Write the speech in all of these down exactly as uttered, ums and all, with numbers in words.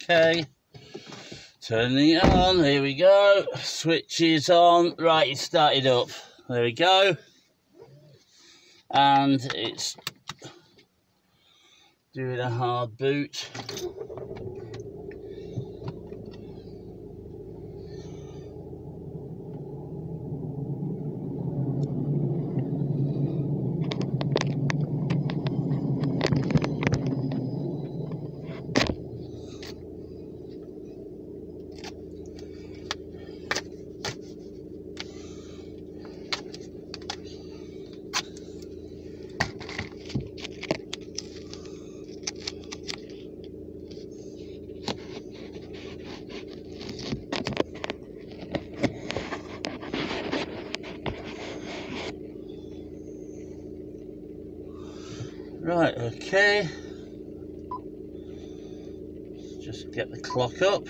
Okay, turning it on. Here we go. Switch is on. Right, it started up. There we go. And it's doing a hard boot. Right, okay. Let's just get the clock up.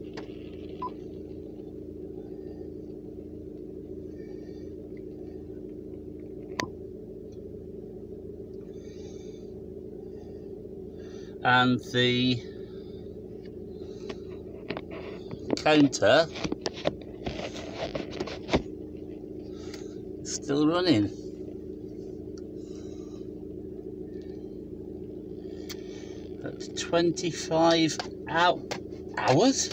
And the counter is still running. That's twenty-five hours.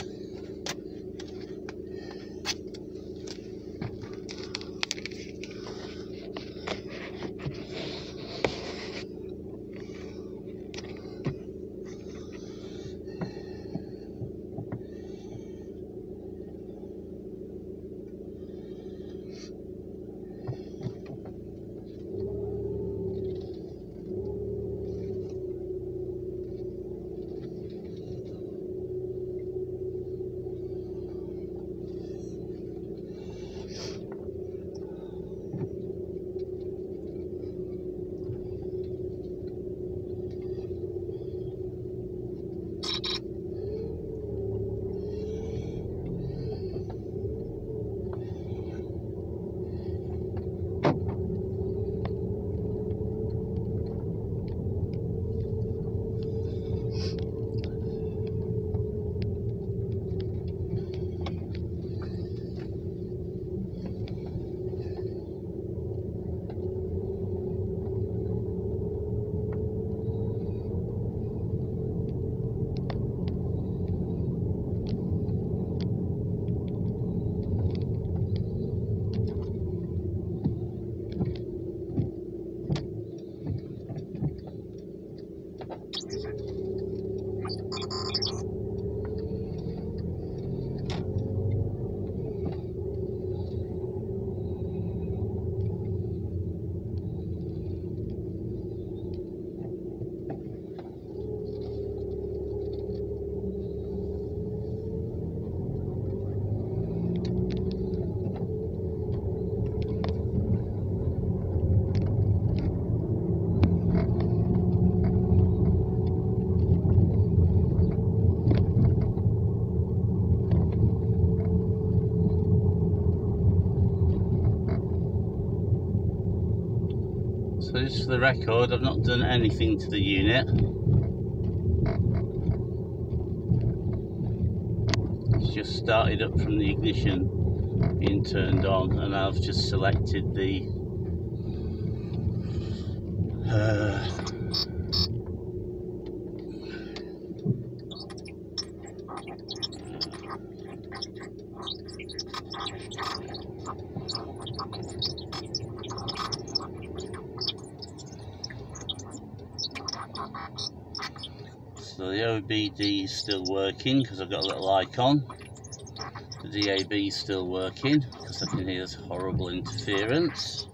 So just for the record, I've not done anything to the unit. It's just started up from the ignition being turned on, and I've just selected the uh, so the O B D is still working because I've got a little icon. The D A B is still working because I can hear this horrible interference.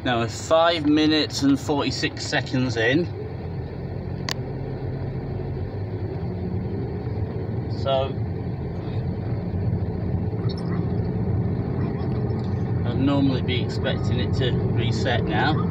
Now we're five minutes and forty-six seconds in. So I'd normally be expecting it to reset now.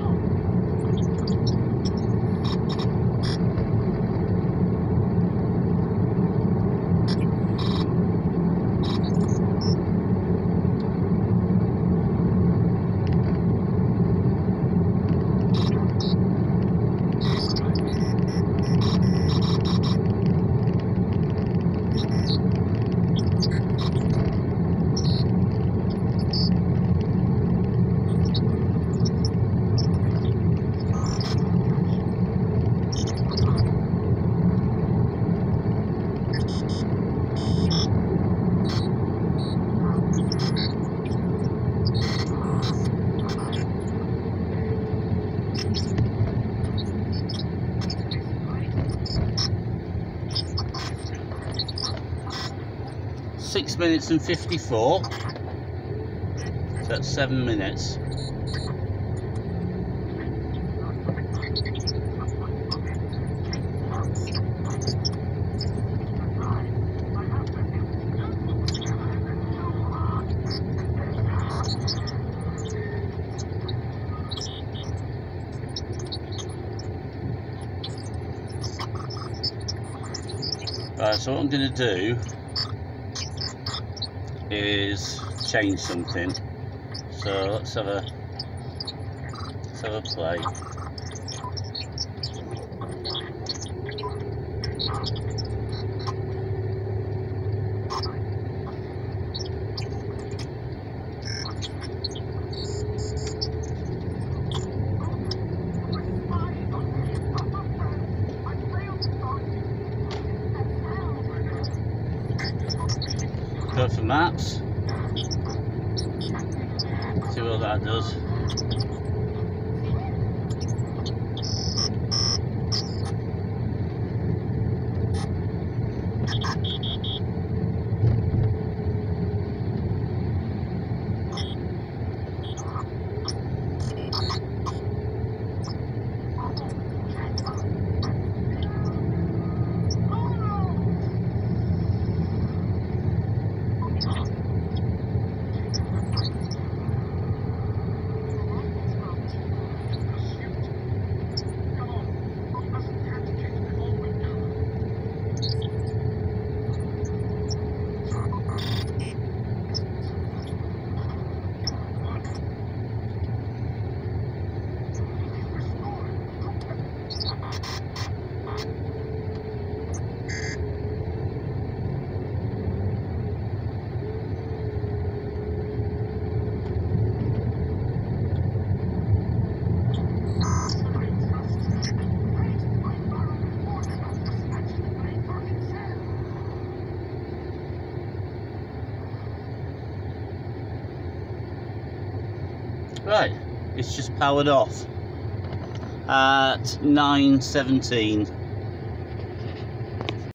Six minutes and fifty-four. So that's seven minutes. Right, so what I'm going to do is change something. So let's have a let's have a play. Go for maps. See what that does. Right, it's just powered off at nine seventeen.